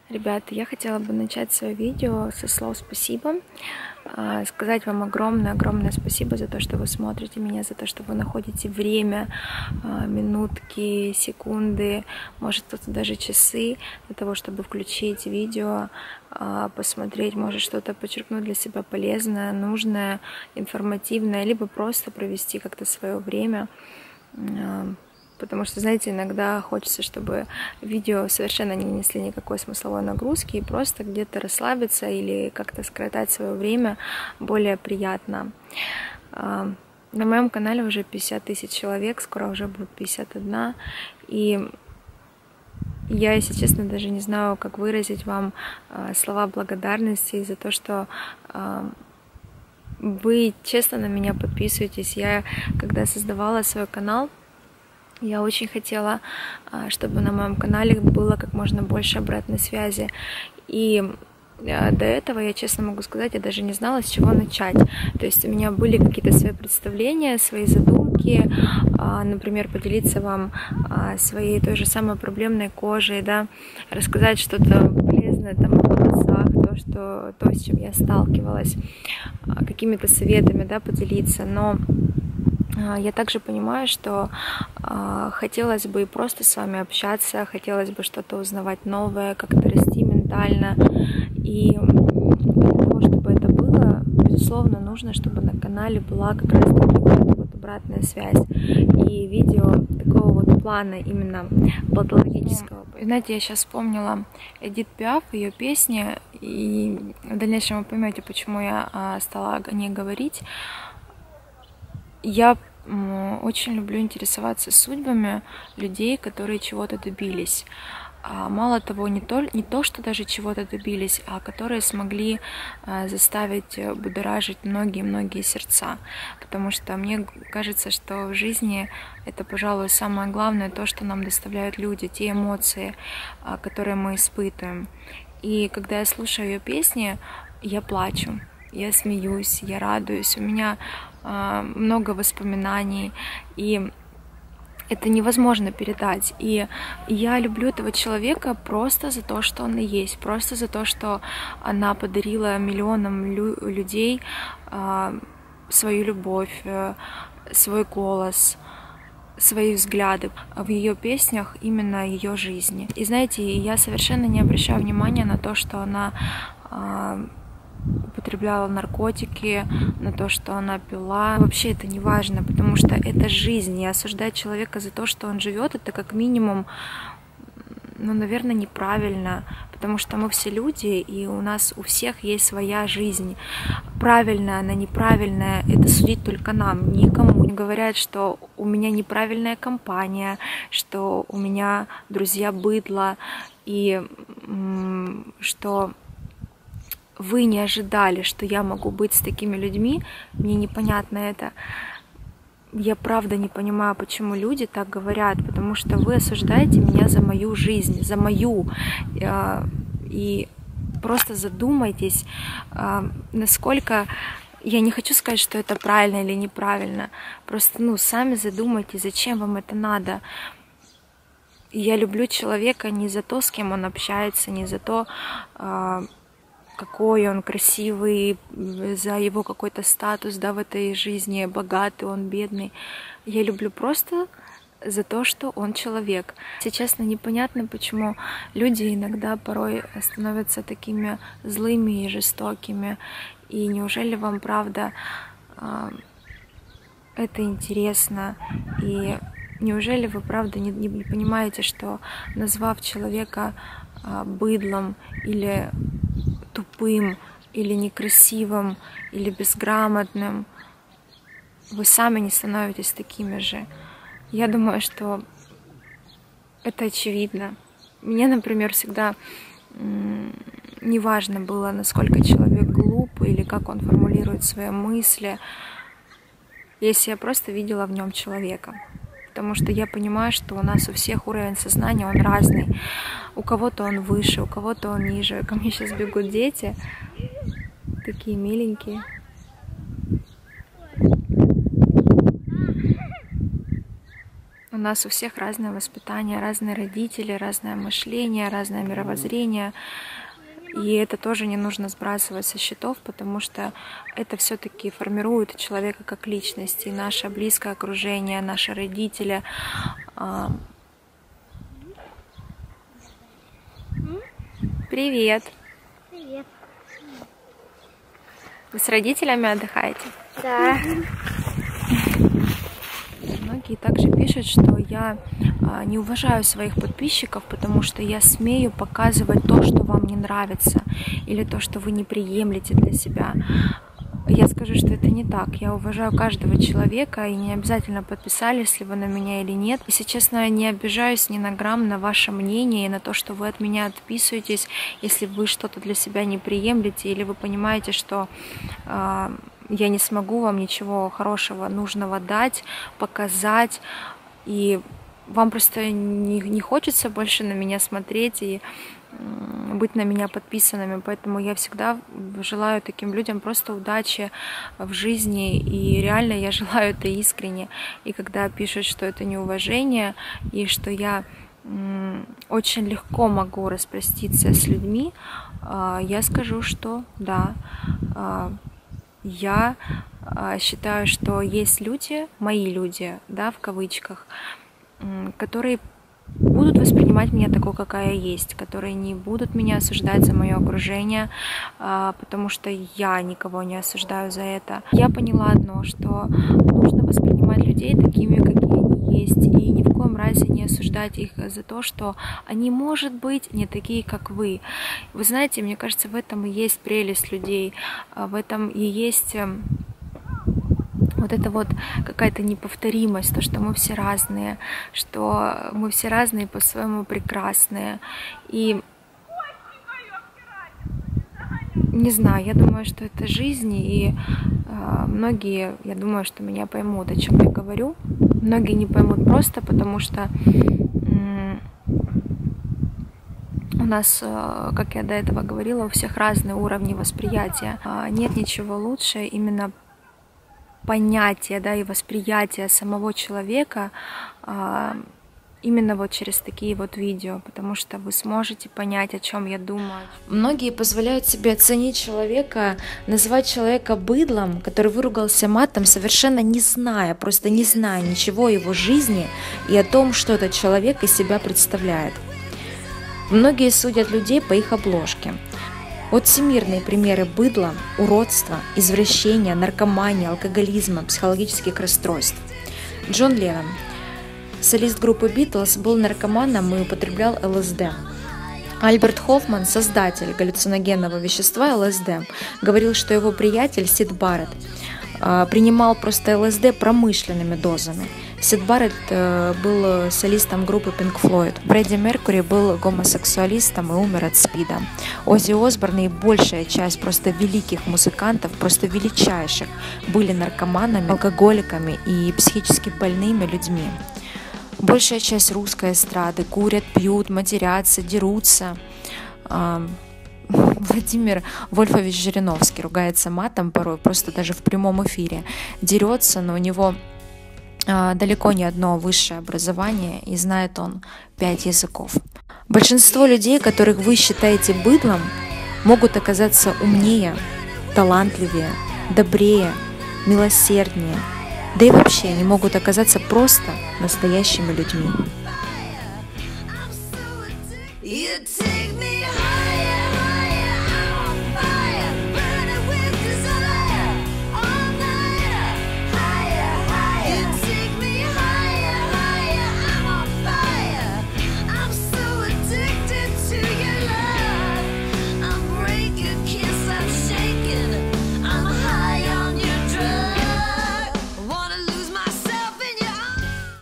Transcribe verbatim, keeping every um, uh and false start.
Ребята, я хотела бы начать свое видео со слов спасибо, сказать вам огромное-огромное спасибо за то, что вы смотрите меня, за то, что вы находите время, минутки, секунды, может кто-то даже часы для того, чтобы включить видео, посмотреть, может что-то подчеркнуть для себя полезное, нужное, информативное, либо просто провести как-то свое время. Потому что, знаете, иногда хочется, чтобы видео совершенно не несли никакой смысловой нагрузки и просто где-то расслабиться или как-то скоротать свое время более приятно. На моем канале уже пятьдесят тысяч человек, скоро уже будет пятьдесят один. И я, если честно, даже не знаю, как выразить вам слова благодарности за то, что вы честно на меня подписываетесь. Я, когда создавала свой канал, я очень хотела, чтобы на моем канале было как можно больше обратной связи. И до этого, я честно могу сказать, я даже не знала, с чего начать. То есть у меня были какие-то свои представления, свои задумки, например, поделиться вам своей той же самой проблемной кожей, да, рассказать что-то полезное там о волосах, то, что, то, с чем я сталкивалась, какими-то советами, да, поделиться. Но я также понимаю, что э, хотелось бы и просто с вами общаться, хотелось бы что-то узнавать новое, как-то расти ментально. И для того, чтобы это было, безусловно, нужно, чтобы на канале была как раз таки вот, вот обратная связь. И видео такого вот плана, именно патологического. Знаете, я сейчас вспомнила Эдит Пиаф, ее песни, и в дальнейшем вы поймете, почему я э, стала о ней говорить. Я очень люблю интересоваться судьбами людей, которые чего-то добились. Мало того, не то, не то, что даже чего-то добились, а которые смогли заставить будоражить многие-многие сердца. Потому что мне кажется, что в жизни это, пожалуй, самое главное, то, что нам доставляют люди, те эмоции, которые мы испытываем. И когда я слушаю ее песни, я плачу. Я смеюсь, я радуюсь, у меня э, много воспоминаний, и это невозможно передать. И я люблю этого человека просто за то, что он и есть, просто за то, что она подарила миллионам лю людей э, свою любовь, э, свой голос, свои взгляды в ее песнях, именно ее жизни. И знаете, я совершенно не обращаю внимания на то, что она э, употребляла наркотики, на то, что она пила. Вообще это не важно, потому что это жизнь. И осуждать человека за то, что он живет, это как минимум, ну, наверное, неправильно, потому что мы все люди, и у нас у всех есть своя жизнь. Правильная она, неправильная, это судить только нам, никому. Говорят, что у меня неправильная компания, что у меня друзья быдло, и что вы не ожидали, что я могу быть с такими людьми, мне непонятно это. Я правда не понимаю, почему люди так говорят, потому что вы осуждаете меня за мою жизнь, за мою. И просто задумайтесь, насколько... Я не хочу сказать, что это правильно или неправильно. Просто, ну, сами задумайтесь, зачем вам это надо. Я люблю человека не за то, с кем он общается, не за то, какой он красивый, за его какой-то статус, да, в этой жизни, богатый он, бедный. Я люблю просто за то, что он человек. Если честно, непонятно, почему люди иногда порой становятся такими злыми и жестокими. И неужели вам, правда, это интересно? И неужели вы, правда, не, не понимаете, что, назвав человека быдлом или тупым, или некрасивым, или безграмотным, вы сами не становитесь такими же? Я думаю, что это очевидно. Мне, например, всегда не важно было, насколько человек глуп или как он формулирует свои мысли, если я просто видела в нем человека. Потому что я понимаю, что у нас у всех уровень сознания, он разный. У кого-то он выше, у кого-то он ниже. Ко мне сейчас бегут дети, такие миленькие. У У нас у всех разное воспитание, разные родители, разное мышление, разное мировоззрение. И это тоже не нужно сбрасывать со счетов, потому что это все-таки формирует человека как личность. И наше близкое окружение, наши родители. Привет! Привет! Вы с родителями отдыхаете? Да. Многие также пишут, что я не уважаю своих подписчиков, потому что я смею показывать то, что вам не нравится, или то, что вы не приемлете для себя. Я скажу, что это не так. Я уважаю каждого человека, и не обязательно подписались ли вы на меня или нет. Если честно, я не обижаюсь ни на грамм на ваше мнение и на то, что вы от меня отписываетесь, если вы что-то для себя не приемлете, или вы понимаете, что э, я не смогу вам ничего хорошего, нужного дать, показать, и вам просто не, не хочется больше на меня смотреть и быть на меня подписанными, поэтому я всегда желаю таким людям просто удачи в жизни, и реально я желаю это искренне. И когда пишут, что это неуважение, и что я очень легко могу распроститься с людьми, я скажу, что да, я считаю, что есть люди, мои люди, да, в кавычках, которые будут воспринимать меня такой, какая я есть, которые не будут меня осуждать за мое окружение, потому что я никого не осуждаю за это. Я поняла одно, что нужно воспринимать людей такими, какие они есть, и ни в коем разе не осуждать их за то, что они, может быть, не такие, как вы. Вы знаете, мне кажется, в этом и есть прелесть людей, в этом и есть вот это вот какая-то неповторимость, то, что мы все разные, что мы все разные по-своему прекрасные. И не знаю, я думаю, что это жизнь, и э, многие, я думаю, что меня поймут, о чем я говорю. Многие не поймут просто потому, что э, у нас, э, как я до этого говорила, у всех разные уровни восприятия. Э, нет ничего лучше именно понятие, да, и восприятие самого человека а, именно вот через такие вот видео, потому что вы сможете понять, о чем я думаю. Многие позволяют себе оценить человека, назвать человека быдлом, который выругался матом, совершенно не зная, просто не зная ничего о его жизни и о том, что этот человек из себя представляет. Многие судят людей по их обложке. Вот всемирные примеры быдла, уродства, извращения, наркомании, алкоголизма, психологических расстройств. Джон Леннон, солист группы Битлз, был наркоманом и употреблял ЛСД. Альберт Хоффман, создатель галлюциногенного вещества ЛСД, говорил, что его приятель Сид Барретт принимал просто ЛСД промышленными дозами. Сид Барретт был солистом группы Pink Floyd. Фредди Меркьюри был гомосексуалистом и умер от СПИДа. Оззи Осборн и большая часть просто великих музыкантов, просто величайших, были наркоманами, алкоголиками и психически больными людьми. Большая часть русской эстрады курят, пьют, матерятся, дерутся. Владимир Вольфович Жириновский ругается матом порой, просто даже в прямом эфире. Дерется, но у него а, далеко не одно высшее образование, и знает он пять языков. Большинство людей, которых вы считаете быдлом, могут оказаться умнее, талантливее, добрее, милосерднее. Да и вообще они могут оказаться просто настоящими людьми.